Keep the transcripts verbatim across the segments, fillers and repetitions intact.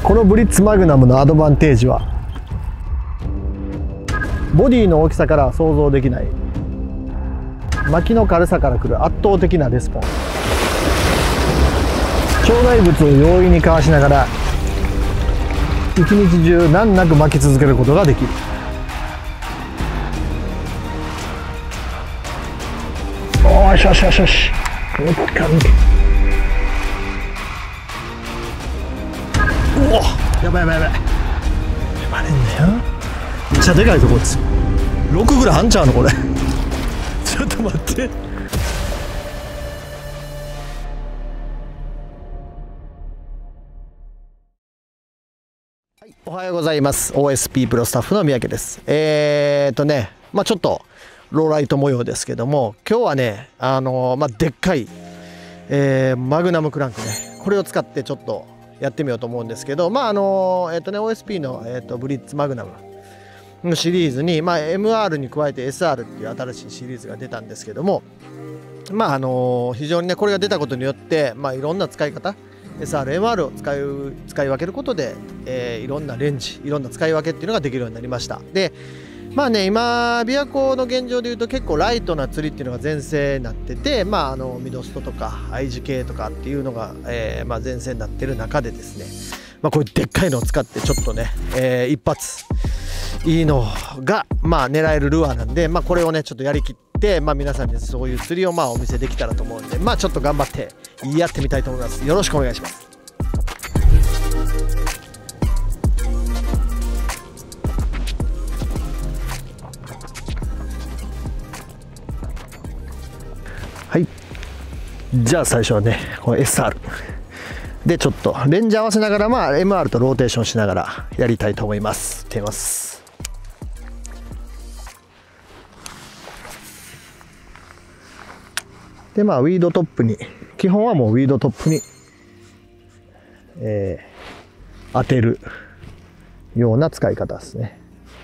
このブリッツマグナムのアドバンテージはボディの大きさから想像できない巻きの軽さからくる圧倒的なレスポンス。障害物を容易にかわしながら一日中難なく巻き続けることができる。おーしよしよしよし。おお、やばいやばいやばい。やばれんだよ。めっちゃでかいとこです。ろくぐらいあんちゃうのこれ。ちょっと待って。はい、おはようございます。オーエスピー プロスタッフの三宅です。えーっとね、まあちょっとローライト模様ですけども、今日はね、あのー、まあでっかい、えー、マグナムクランクね、これを使ってちょっとやってみようと思うんですけど、まああのー、えーっとね オーエスピー の、えーっとブリッツマグナムのシリーズに、まあ、エムアール に加えて エスアール っていう新しいシリーズが出たんですけども、まああのー、非常にねこれが出たことによって、まあ、いろんな使い方 エスアール、エムアール を使い使い分けることで、えー、いろんなレンジいろんな使い分けっていうのができるようになりました。でまあね今琵琶湖の現状でいうと結構ライトな釣りっていうのが全盛になってて、まああのミドストとかアイジ系とかっていうのが、えーまあ、全盛になってる中でですね、まあ、こういうでっかいのを使ってちょっとね、えー、一発いいのが、まあ、狙えるルアーなんで、まあ、これをねちょっとやりきって、まあ、皆さんにそういう釣りをまあお見せできたらと思うんで、まあ、ちょっと頑張ってやってみたいと思います。よろしくお願いします。はい、じゃあ最初はねこの エスアール でちょっとレンジ合わせながら、まあ、エムアール とローテーションしながらやりたいと思います。手ます。でまあウィードトップに基本はもうウィードトップに、えー、当てるような使い方ですね。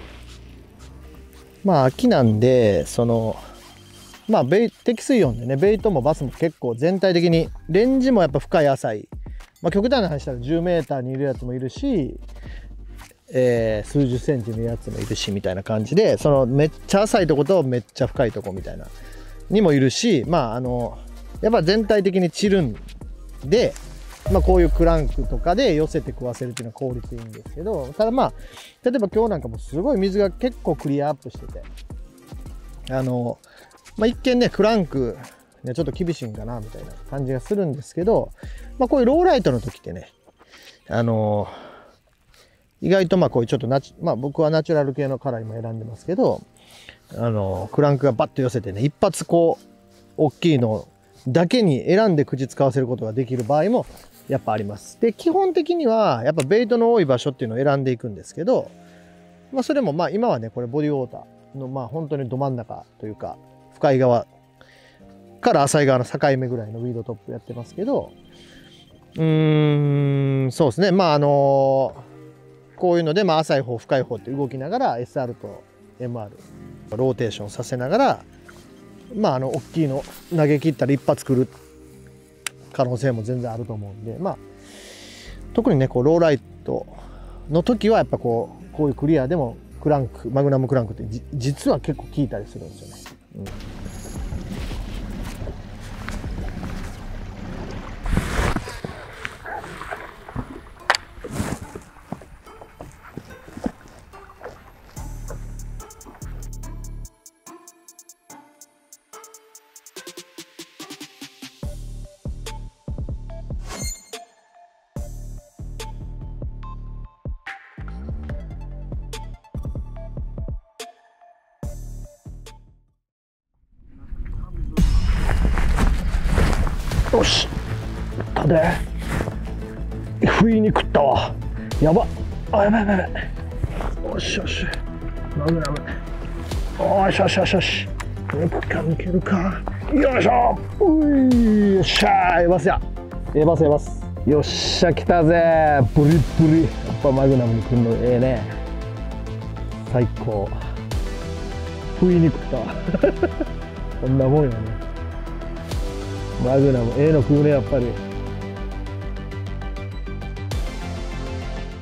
まあ秋なんでそのまあベイ適水温でねベイトもバスも結構全体的にレンジもやっぱ深い浅い、まあ、極端な話したらじゅうメーターにいるやつもいるし、えー、数十センチのやつもいるしみたいな感じで、そのめっちゃ浅いとことめっちゃ深いとこみたいなにもいるし、まああのやっぱ全体的に散るんで、まあ、こういうクランクとかで寄せて食わせるっていうのは効率いいんですけど、ただまあ例えば今日なんかもすごい水が結構クリアアップしてて、あの、まあ、一見ねクランク、ね、ちょっと厳しいんかなみたいな感じがするんですけど、まあ、こういうローライトの時ってね、あの意外とまあこういうちょっとナチ、まあ、僕はナチュラル系のカラー今選んでますけど、あのクランクがバッと寄せてね一発こう大きいのだけに選んで口使わせることができる場合もやっぱあります。で基本的にはやっぱベイトの多い場所っていうのを選んでいくんですけど、まあ、それもまあ今はねこれボディウォーターのまあ本当にど真ん中というか深い側から浅い側の境目ぐらいのウィードトップやってますけど、うーんそうですね、まああのこういうのでまあ浅い方深い方って動きながら エスアール と エムアール ローテーションさせながら、まああの大きいの投げ切ったら一発来る可能性も全然あると思うんで、まあ特にねこうローライトの時はやっぱこうこういうクリアでもクランクマグナムクランクってじ実は結構効いたりするんですよね。うんよし、たで不意に食ったわ。やばっ、あやばいやばいやばい。よしよしマグナム、おしよしよしよし、抜くか抜けるか、よいしょ、うい、よっしゃー、エバスやエバスエバス、よっしゃ来たぜ、ブリブリ。やっぱマグナムに来るのええね、最高。不意に食ったわこんなもんやね、マグナムええの食うねやっぱり。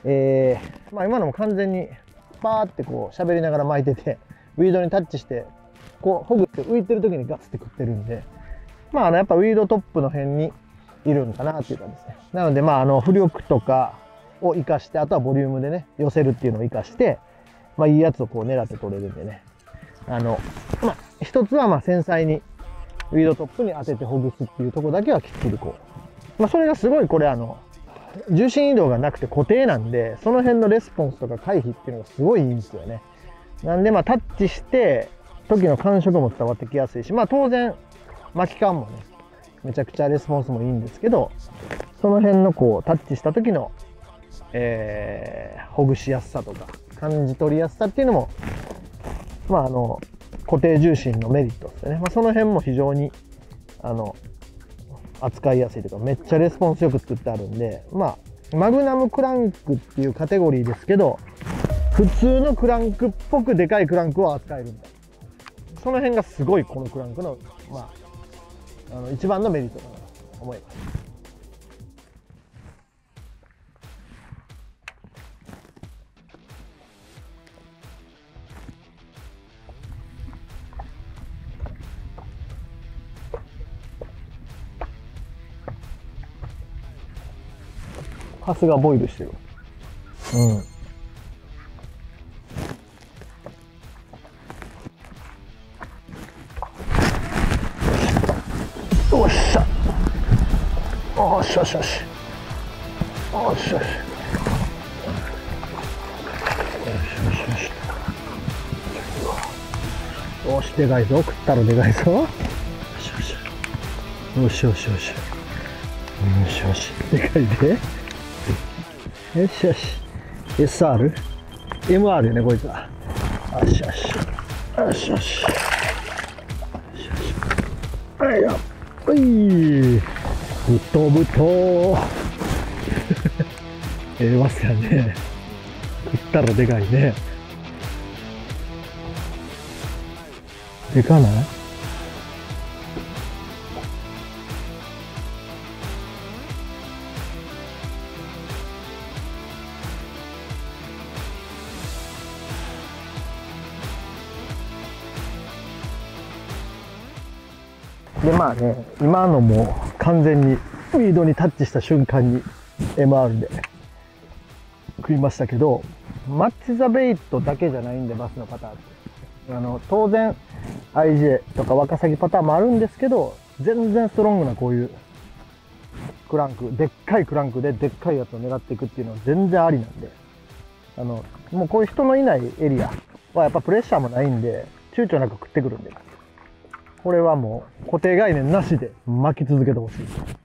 えーまあ、今のも完全にパーってこう喋りながら巻いてて、ウィードにタッチしてこうほぐって浮いてる時にガツって食ってるんで、まあ、あのやっぱウィードトップの辺にいるんかなっていう感じですね。なのでまああの浮力とかを生かして、あとはボリュームでね寄せるっていうのを生かして、まあ、いいやつをこう狙って取れるんでね、あのまあ一つはまあ繊細にウィードトップに当ててほぐすっていうところだけはきっちりこう、まあ、それがすごいこれあの重心移動がなくて固定なんで、その辺のレスポンスとか回避っていうのがすごいいいんですよね。なんでまあタッチして時の感触も伝わってきやすいし、まあ当然巻き感もねめちゃくちゃレスポンスもいいんですけど、その辺のこうタッチした時の、えー、ほぐしやすさとか感じ取りやすさっていうのも、まああの固定重心のメリットですよね。まあ、その辺も非常にあの扱いやすいというか、めっちゃレスポンスよく作ってあるんで、まあマグナムクランクっていうカテゴリーですけど、普通のクランクっぽくでかいクランクを扱えるんだ。その辺がすごいこのクランクのまああの一番のメリットだなと思います。ハスがボイルしてる。うん。よっしゃ。よしよしよし。よしよし。よしよしよし。よし、でかいぞ。食ったらでかいぞ。よしよし。よしよしよし。よしよし。でかいで。よしよし。エスアール？エムアール よね、こいつは。よしよし。よしよし。はいよ。はい。ぶとぶと。ええますやね。食ったらでかいね。でかない？でまあね、今のも完全にウィードにタッチした瞬間に エムアール で食いましたけど、マッチ・ザ・ベイトだけじゃないんで、バスのパターンって。あの当然 アイジェー とかワカサギパターンもあるんですけど、全然ストロングなこういうクランク、でっかいクランクででっかいやつを狙っていくっていうのは全然ありなんで、あのもうこういう人のいないエリアはやっぱプレッシャーもないんで、躊躇なく食ってくるんで、これはもう固定概念なしで巻き続けてほしい。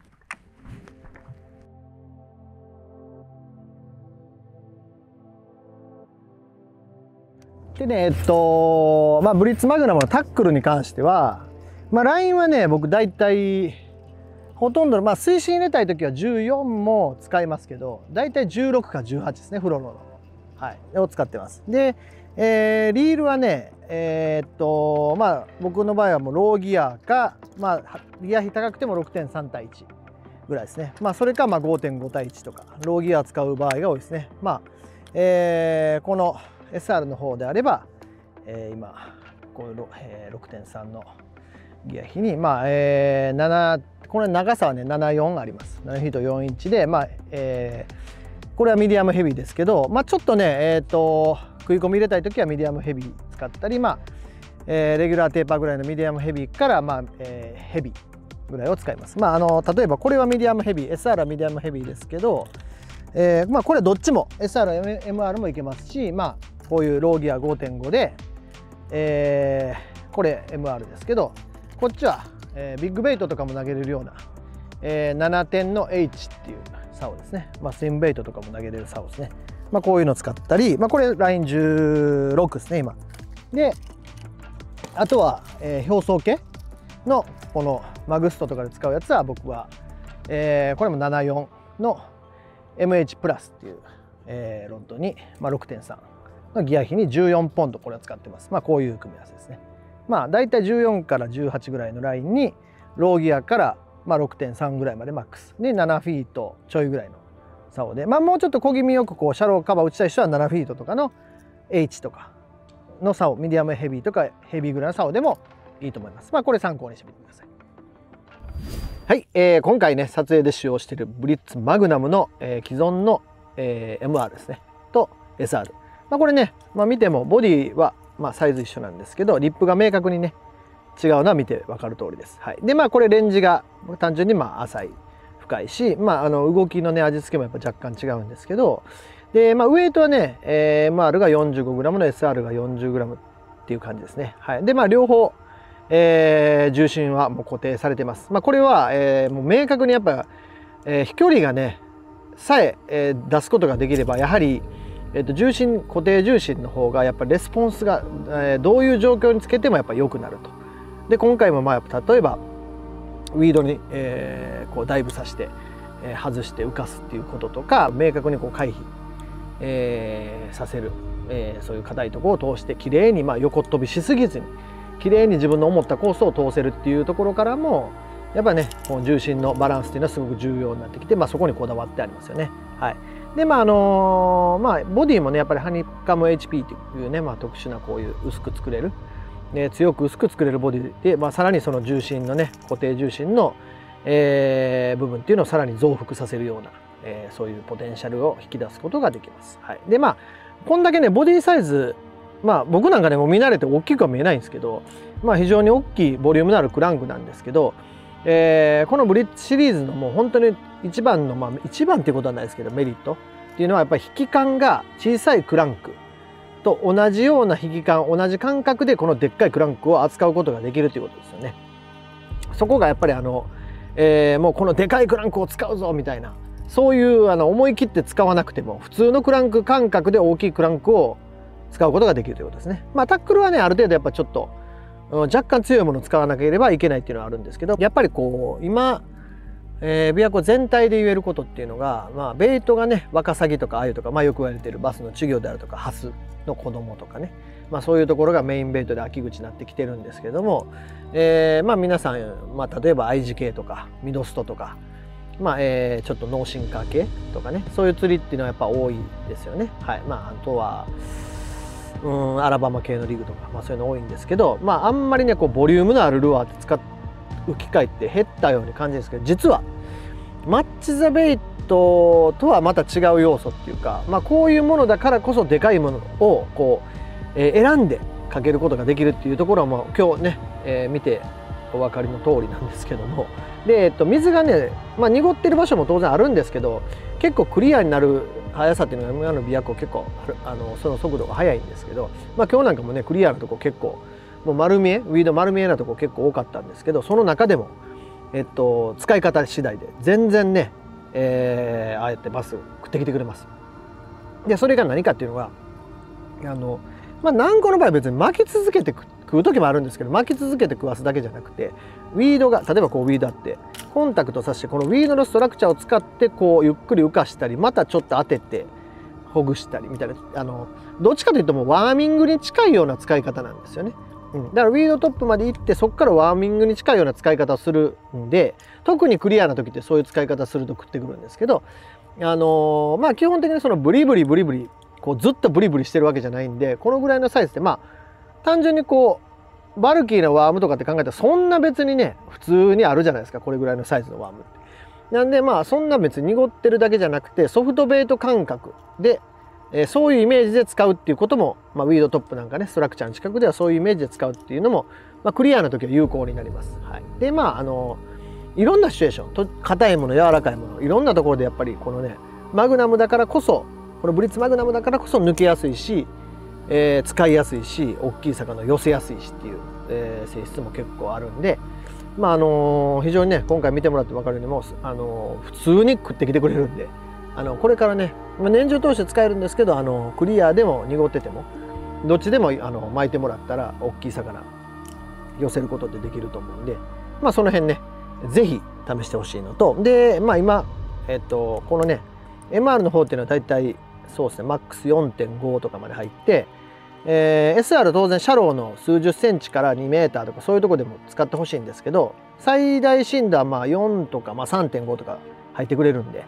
でね、えっと、まあ、ブリッツマグナムのタックルに関しては、まあ、ラインはね、僕大体、ほとんどの、まあ、推進入れたいときはじゅうよんも使いますけど、大体じゅうろくかじゅうはちですね、フロロの。はい。を使ってます。で、えー、リールはね、えー、っと、まあ、僕の場合はもうローギアか、まあ、ギア比高くても ろくてんさん 対いちぐらいですね。まあ、それか、まあ、ごてんご 対いちとか、ローギアを使う場合が多いですね。まあ、えー、この、エスアール の方であれば、えー、今こう、えー、ろくてんさん のギア比に、まあえー、ななこれ長さはねななじゅうよんあります。ななフィートよんインチで、まあえー、これはミディアムヘビーですけど、まあ、ちょっとね、えー、と食い込み入れたい時はミディアムヘビー使ったり、まあえー、レギュラーテーパーぐらいのミディアムヘビーから、まあえー、ヘビーぐらいを使います。まあ、あの例えばこれはミディアムヘビー、 エスアール はミディアムヘビーですけど、えーまあ、これどっちも エスアール、エムアール もいけますし、まあこういうローギア ごてんご で、えー、これ エムアール ですけど、こっちは、えー、ビッグベイトとかも投げれるような、えー、ななてんの H っていう竿ですね。まあ、スインベイトとかも投げれる竿ですね。まあ、こういうの使ったり、まあ、これラインじゅうろくですね、今。で、あとは、えー、表層系のこのマグストとかで使うやつは僕は、えー、これもななじゅうよんの エムエイチ プラスっていう、えー、ロッドに、まあ、ろくてんさんのギア比にじゅうよんポンド、これを使ってます。まあこういう組み合わせですね。まあだいたいじゅうよんからじゅうはちぐらいのラインにローギアからまあ ろくてんさん ぐらいまでマックスでななフィートちょいぐらいの竿で、まあ、もうちょっと小気味よくこうシャローカバー打ちたい人はななフィートとかの H とかの竿、ミディアムヘビーとかヘビーぐらいの竿でもいいと思います。まあこれ参考にしてみてください。はい、えー、今回ね撮影で使用しているブリッツマグナムの、えー、既存の、えー、エムアール ですねと エスアール、まあ、これね、まあ、見てもボディはまあサイズ一緒なんですけど、リップが明確にね違うのは見て分かる通りです。はい、でまあこれレンジが単純にまあ浅い深いし、まあ、あの動きのね味付けもやっぱ若干違うんですけど、で、まあ、ウエイトはね、えー、エムアール が よんじゅうごグラム の エスアール が よんじゅうグラム っていう感じですね。はい、でまあ両方、えー、重心はもう固定されてます。まあ、これは、えー、もう明確にやっぱ、えー、飛距離がねさええー、出すことができればやはり、えー、と重心固定重心の方がやっぱりレスポンスが、えー、どういう状況につけてもやっぱ良くなると。で今回もまあ例えばウィードに、えー、こうダイブさせて、えー、外して浮かすっていうこととか明確にこう回避、えー、させる、えー、そういう硬いところを通してきれいに、まあ、横っ飛びしすぎずにきれいに自分の思ったコースを通せるっていうところからもやっぱねこの重心のバランスっていうのはすごく重要になってきて、まあ、そこにこだわってありますよね。はい、でまああのー、まあボディもねやっぱりハニカム エイチピー っていうね、まあ、特殊なこういう薄く作れる、ね、強く薄く作れるボディで、まあ、さらにその重心のね固定重心の、えー、部分っていうのをさらに増幅させるような、えー、そういうポテンシャルを引き出すことができます。はい、でまあこんだけねボディサイズ、まあ僕なんかねもう見慣れて大きくは見えないんですけど、まあ非常に大きいボリュームのあるクランクなんですけど、えー、このブリッツシリーズのもう本当に一番のまあ一番っていうことはないですけどメリットっていうのはやっぱり引き感が小さいクランクと同じような引き感同じ感覚でこのでっかいクランクを扱うことができるということですよね。そこがやっぱりあの、えー、もうこのでかいクランクを使うぞみたいなそういうあの思い切って使わなくても普通のクランク感覚で大きいクランクを使うことができるということですね。まあタックルはねある程度やっぱちょっと若干強いものを使わなければいけないっていうのはあるんですけど、やっぱりこう今、えー、琵琶湖全体で言えることっていうのが、まあ、ベイトがねワカサギとかアユとか、まあ、よく言われているバスの稚魚であるとかハスの子供とかね、まあ、そういうところがメインベイトで秋口になってきてるんですけども、えー、まあ皆さん、まあ、例えばアイジ系とかミドストとか、まあえー、ちょっと脳進化系とかねそういう釣りっていうのはやっぱ多いですよね。はい、まあ、あとはうんアラバマ系のリグとか、まあ、そういうの多いんですけど、まあ、あんまりねこうボリュームのあるルアーって使う機会って減ったように感じるんですけど、実はマッチ・ザ・ベイトとはまた違う要素っていうか、まあ、こういうものだからこそでかいものをこう、えー、選んでかけることができるっていうところはもう今日ね、えー、見てお分かりの通りなんですけども、で、えっと、水がね、まあ、濁ってる場所も当然あるんですけど結構クリアになる速さっていうのが今の琵琶湖結構あのその速度が速いんですけど、まあ、今日なんかもねクリアなとこ結構もう丸見えウィード丸見えなとこ結構多かったんですけど、その中でも、えっと、使い方次第で全然ね、えー、ああやってバス食ってきてくれます。でそれが何かっていうのがあの、まあ、軟膏の場合は別に巻き続けて食う時もあるんですけど巻き続けて食わすだけじゃなくてウィードが例えばこうウィードあってコンタクトさせてこのウィードのストラクチャーを使ってこうゆっくり浮かしたりまたちょっと当ててほぐしたりみたいなあのどっちかというともうワーミングに近いような使い方なんですよね。うん、だからウィードトップまで行ってそこからワーミングに近いような使い方をするんで特にクリアな時ってそういう使い方すると食ってくるんですけど、あのー、まあ基本的にそのブリブリブリブリこうずっとブリブリしてるわけじゃないんでこのぐらいのサイズでまあ単純にこうバルキーなワームとかって考えたらそんな別にね普通にあるじゃないですかこれぐらいのサイズのワームって。なんでまあそんな別に濁ってるだけじゃなくてソフトベイト感覚で、えー、そういうイメージで使うっていうことも、まあ、ウィードトップなんかねストラクチャーの近くではそういうイメージで使うっていうのも、まあ、クリアな時は有効になります。はい、でまああのいろんなシチュエーションと硬いもの柔らかいものいろんなところでやっぱりこのねマグナムだからこそこのブリッツマグナムだからこそ抜けやすいし、えー、使いやすいし大きい魚を寄せやすいしっていう、えー、性質も結構あるんで、まああのー、非常にね今回見てもらって分かるようにもう、あのー、普通に食ってきてくれるんであのこれからね、まあ、年中通して使えるんですけど、あのー、クリアでも濁っててもどっちでもあの巻いてもらったら大きい魚寄せることってできると思うんで、まあその辺ね是非試してほしいのとで、まあ今、えっと、このね エムアール の方っていうのはだいたいそうですねマックス よんてんご とかまで入って、えー、エスアール 当然シャローの数十センチからにメーターとかそういうとこでも使ってほしいんですけど最大深度はまあよんとか、まあ、さんてんご とか入ってくれるんで、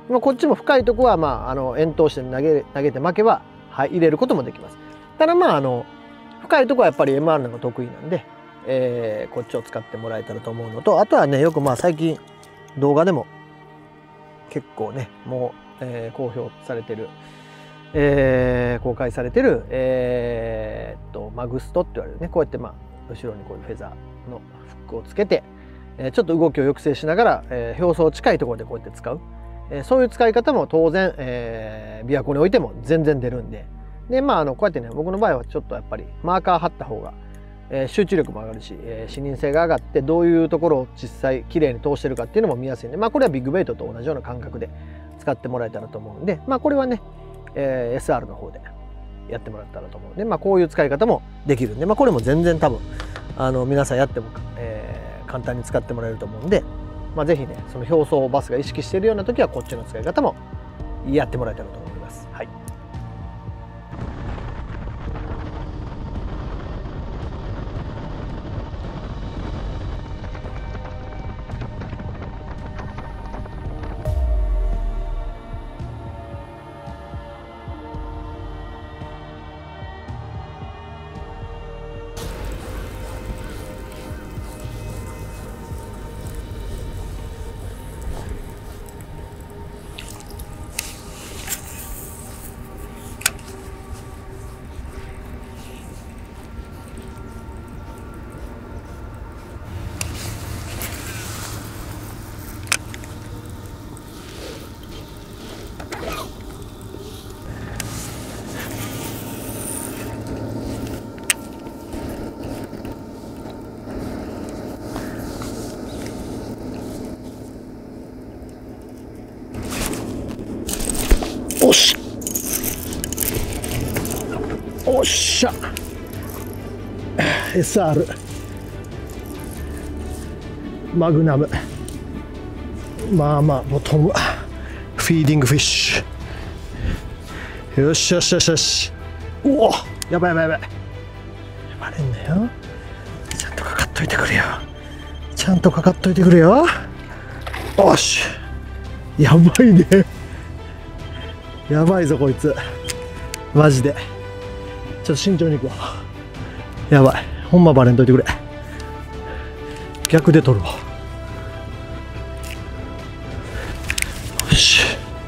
まあ、こっちも深いとこはまああの遠投して投げ投げて負けは、はい、入れることもできます。ただまああの深いとこはやっぱり エムアール の方が得意なんで、えー、こっちを使ってもらえたらと思うのと、あとはねよくまあ最近動画でも結構ねもう、えー、公表されてる、えー、公開されてる、えー、っとマグストって言われるね、こうやってまあ後ろにこういうフェザーのフックをつけて、えー、ちょっと動きを抑制しながら、えー、表層近いところでこうやって使う、えー、そういう使い方も当然、えー、琵琶湖に置いても全然出るんで、でまああのこうやってね僕の場合はちょっとやっぱりマーカー貼った方が、えー、集中力も上がるし、えー、視認性が上がってどういうところを実際綺麗に通してるかっていうのも見やすいんで、まあこれはビッグベイトと同じような感覚で使ってもらえたらと思うんで、まあこれはね、えー、エスアール の方でやってもらったらと思うんで、まあこういう使い方もできるんで、まあこれも全然多分あの皆さんやっても、えー、簡単に使ってもらえると思うんで、まあ是非ねその表層バスが意識しているような時はこっちの使い方もやってもらえたらと思います。はい。おしおっしゃ エスアール マグナム、まあまあボトムフィーディングフィッシュ、よしよしよしよし、おおやばいやばいやばい、バレんなよ、ちゃんとかかっといてくれよ、ちゃんとかかっといてくれよ、おしやばいね、やばいぞこいつマジで、ちょっと慎重にいくわ、やばい、ほんまバレんといてくれ、逆で取るわ、よし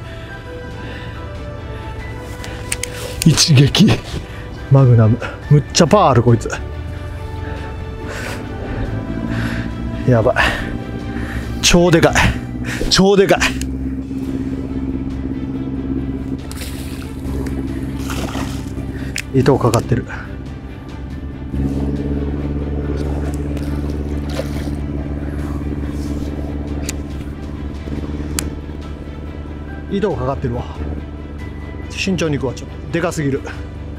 一撃マグナム、むっちゃパワーあるこいつ、やばい、超でかい超でかい、糸かかってる、糸かかってるわ、慎重にいくわ、ちょっとでかすぎる、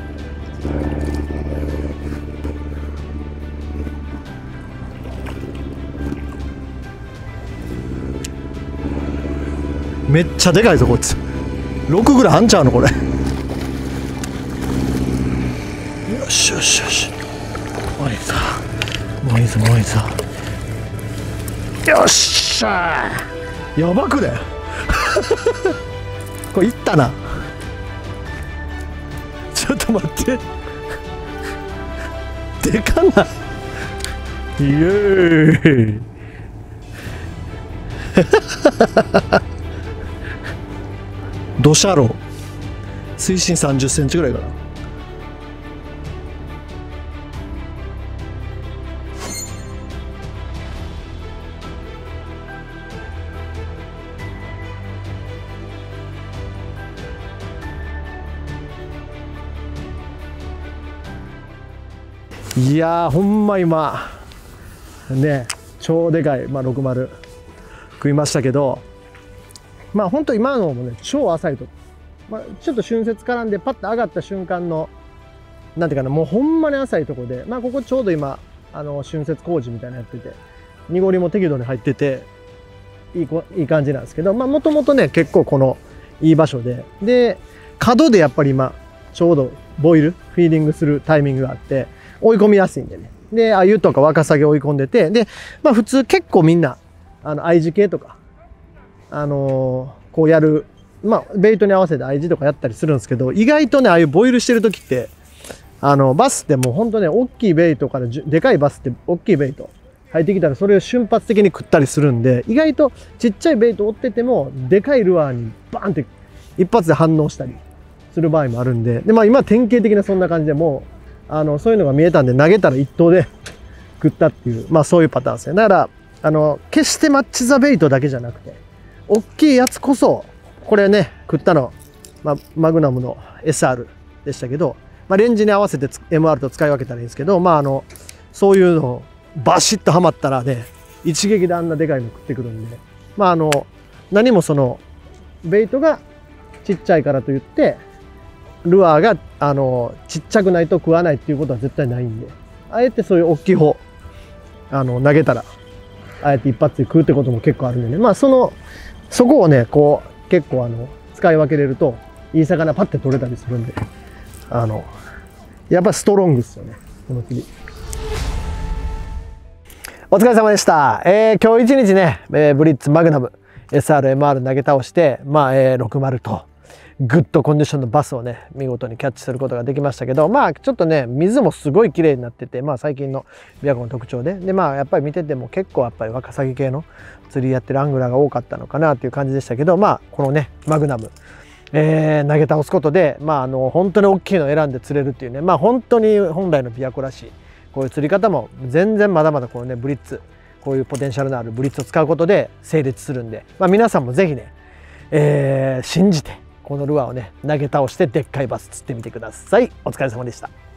めっちゃでかいぞこいつ、ろくぐらいあんちゃうのこれ、よしよしよし、もういいぞもういいぞもういいぞ、よっしゃー、やばくねこれいったな、ちょっと待ってでかない、イエーイドシャロー水深さんじゅっセンチぐらいかな、いやーほんま今ね超でかい、まあ、ろくじゅう食いましたけど、まあほんと今のもね超浅いと、まあ、ちょっと春節絡んでパッと上がった瞬間のなんていうかな、もうほんまに浅いとこで、まあここちょうど今あの春節工事みたいなのやってて濁りも適度に入ってていいこいい感じなんですけど、まあもともとね結構このいい場所で、で角でやっぱり今ちょうどボイルフィーディングするタイミングがあって追い込みやすいんでね、で鮎とかワカサギ追い込んでて、でまあ普通結構みんなあの愛知系とかあのこうやる、まあベイトに合わせて アイジー とかやったりするんですけど、意外とねああいうボイルしてる時ってあのバスってもうほんとね大きいベイトからでかいバスって大きいベイト入ってきたらそれを瞬発的に食ったりするんで、意外とちっちゃいベイト追っててもでかいルアーにバーンって一発で反応したりする場合もあるんで、でまあ今典型的なそんな感じでもうあのそういうのが見えたんで投げたら一投で食ったっていう、まあそういうパターンですね。だからあの決してマッチ・ザ・ベイトだけじゃなくて大きいやつこそ、これね食ったの、まあ、マグナムの エスアール でしたけど、まあ、レンジに合わせて エムアール と使い分けたらいいんですけど、まああのそういうのバシッとはまったらね一撃であんなでかいの食ってくるんで、まああの何もそのベイトがちっちゃいからといってルアーがあのちっちゃくないと食わないっていうことは絶対ないんで、あえてそういう大きい方あの投げたらあえて一発で食うってことも結構あるんでね、まあそのそこをねこう結構あの使い分けれるといい魚パッて取れたりするんで、あのやっぱストロングっすよねこの釣り。お疲れ様でした。えー、今日一日ね、えー、ブリッツマグナム エスアールエムアール 投げ倒して、まあ、えー、ろくじゅうとグッドコンディションのバスをね見事にキャッチすることができましたけど、まあちょっとね水もすごい綺麗になってて、まあ最近の琵琶湖の特徴で、でまあやっぱり見てても結構やっぱりワカサギ系の釣りやってるアングラーが多かったのかなっていう感じでしたけど、まあこのねマグナム、えー、投げ倒すことでまああの本当に大きいのを選んで釣れるっていうね、まあ本当に本来の琵琶湖らしいこういう釣り方も全然まだまだこのねブリッツ、こういうポテンシャルのあるブリッツを使うことで成立するんで、まあ、皆さんも是非ね、えー、信じてこのルアーをね投げ倒してでっかいバス釣ってみてください。お疲れ様でした。